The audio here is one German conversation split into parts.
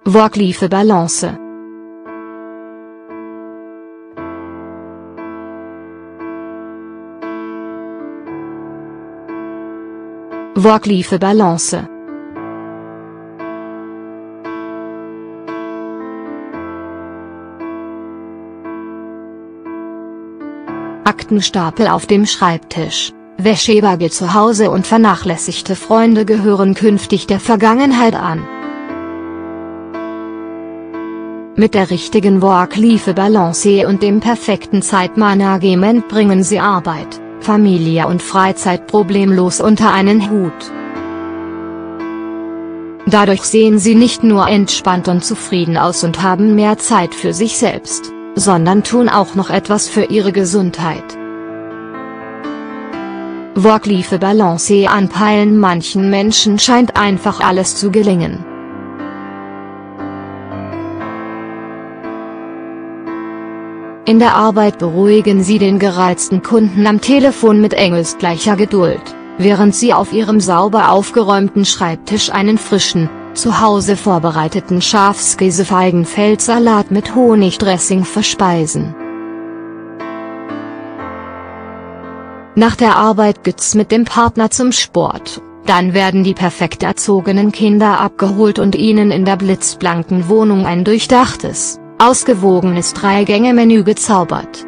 Work-Life-Balance. Work-Life-Balance. Aktenstapel auf dem Schreibtisch, Wäscheberge zu Hause und vernachlässigte Freunde gehören künftig der Vergangenheit an. Mit der richtigen Work-Life-Balance und dem perfekten Zeitmanagement bringen Sie Arbeit, Familie und Freizeit problemlos unter einen Hut. Dadurch sehen Sie nicht nur entspannt und zufrieden aus und haben mehr Zeit für sich selbst, sondern tun auch noch etwas für Ihre Gesundheit. Work-Life-Balance anpeilen. Manchen Menschen scheint einfach alles zu gelingen. In der Arbeit beruhigen Sie den gereizten Kunden am Telefon mit engelsgleicher Geduld, während Sie auf Ihrem sauber aufgeräumten Schreibtisch einen frischen, zu Hause vorbereiteten Schafskäse-Feigenfeldsalat mit Honigdressing verspeisen. Nach der Arbeit geht's mit dem Partner zum Sport, dann werden die perfekt erzogenen Kinder abgeholt und Ihnen in der blitzblanken Wohnung ein durchdachtes, ausgewogenes 3-Gänge-Menü gezaubert.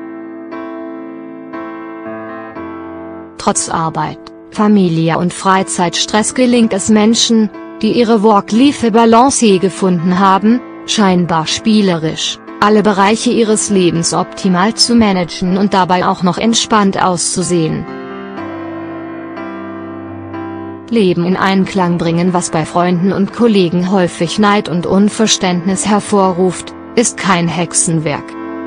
Trotz Arbeit, Familie und Freizeitstress gelingt es Menschen, die ihre Work-Life-Balance gefunden haben, scheinbar spielerisch, alle Bereiche ihres Lebens optimal zu managen und dabei auch noch entspannt auszusehen. Leben in Einklang bringen, was bei Freunden und Kollegen häufig Neid und Unverständnis hervorruft, ist kein Hexenwerk.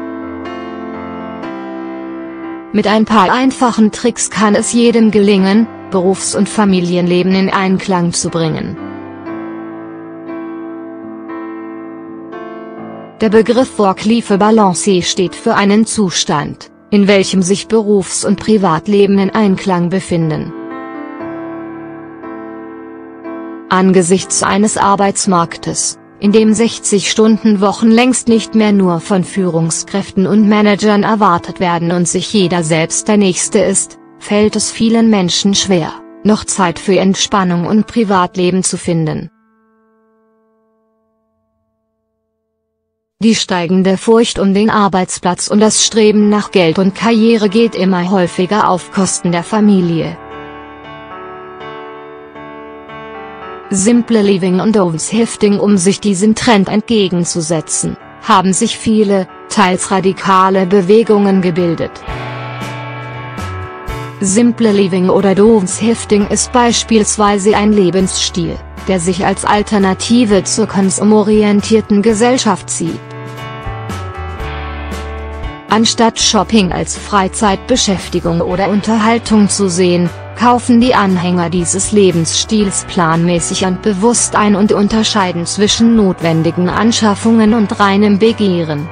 Mit ein paar einfachen Tricks kann es jedem gelingen, Berufs- und Familienleben in Einklang zu bringen. Der Begriff Work-Life-Balance steht für einen Zustand, in welchem sich Berufs- und Privatleben in Einklang befinden. Angesichts eines Arbeitsmarktes, in dem 60-Stunden-Wochen längst nicht mehr nur von Führungskräften und Managern erwartet werden und sich jeder selbst der Nächste ist, fällt es vielen Menschen schwer, noch Zeit für Entspannung und Privatleben zu finden. Die steigende Furcht um den Arbeitsplatz und das Streben nach Geld und Karriere geht immer häufiger auf Kosten der Familie. Simple Living und Downsifting. Um sich diesem Trend entgegenzusetzen, haben sich viele, teils radikale Bewegungen gebildet. Simple Living oder Downsifting ist beispielsweise ein Lebensstil, der sich als Alternative zur konsumorientierten Gesellschaft sieht. Anstatt Shopping als Freizeitbeschäftigung oder Unterhaltung zu sehen, kaufen die Anhänger dieses Lebensstils planmäßig und bewusst ein und unterscheiden zwischen notwendigen Anschaffungen und reinem Begehren.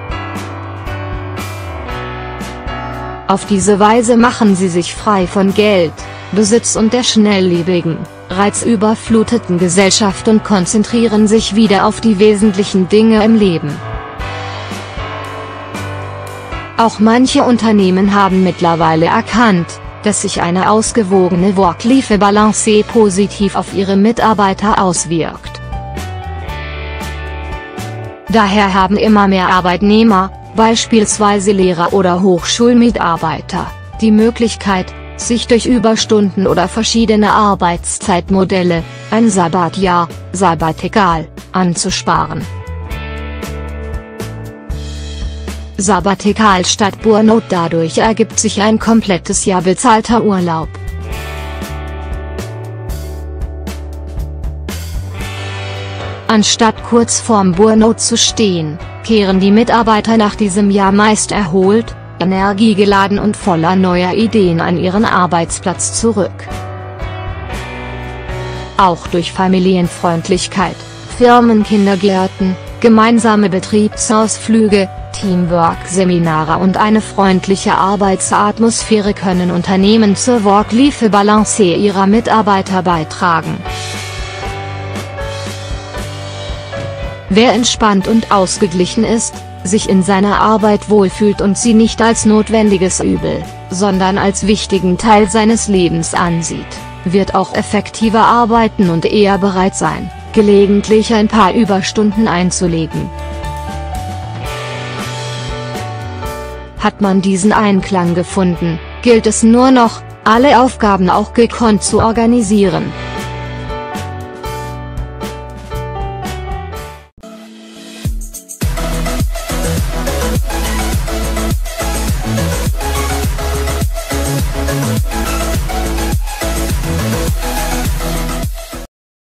Auf diese Weise machen sie sich frei von Geld, Besitz und der schnelllebigen, reizüberfluteten Gesellschaft und konzentrieren sich wieder auf die wesentlichen Dinge im Leben. Auch manche Unternehmen haben mittlerweile erkannt, dass sich eine ausgewogene Work-Life-Balance positiv auf ihre Mitarbeiter auswirkt. Daher haben immer mehr Arbeitnehmer, beispielsweise Lehrer oder Hochschulmitarbeiter, die Möglichkeit, sich durch Überstunden oder verschiedene Arbeitszeitmodelle, ein Sabbatjahr, Sabbatical, anzusparen. Sabbatical statt Burnout. Dadurch ergibt sich ein komplettes Jahr bezahlter Urlaub. Anstatt kurz vorm Burnout zu stehen, kehren die Mitarbeiter nach diesem Jahr meist erholt, energiegeladen und voller neuer Ideen an ihren Arbeitsplatz zurück. Auch durch Familienfreundlichkeit, Firmenkindergärten, gemeinsame Betriebsausflüge, Teamwork-Seminare und eine freundliche Arbeitsatmosphäre können Unternehmen zur Work-Life-Balance ihrer Mitarbeiter beitragen. Wer entspannt und ausgeglichen ist, sich in seiner Arbeit wohlfühlt und sie nicht als notwendiges Übel, sondern als wichtigen Teil seines Lebens ansieht, wird auch effektiver arbeiten und eher bereit sein, gelegentlich ein paar Überstunden einzulegen. Hat man diesen Einklang gefunden, gilt es nur noch, alle Aufgaben auch gekonnt zu organisieren.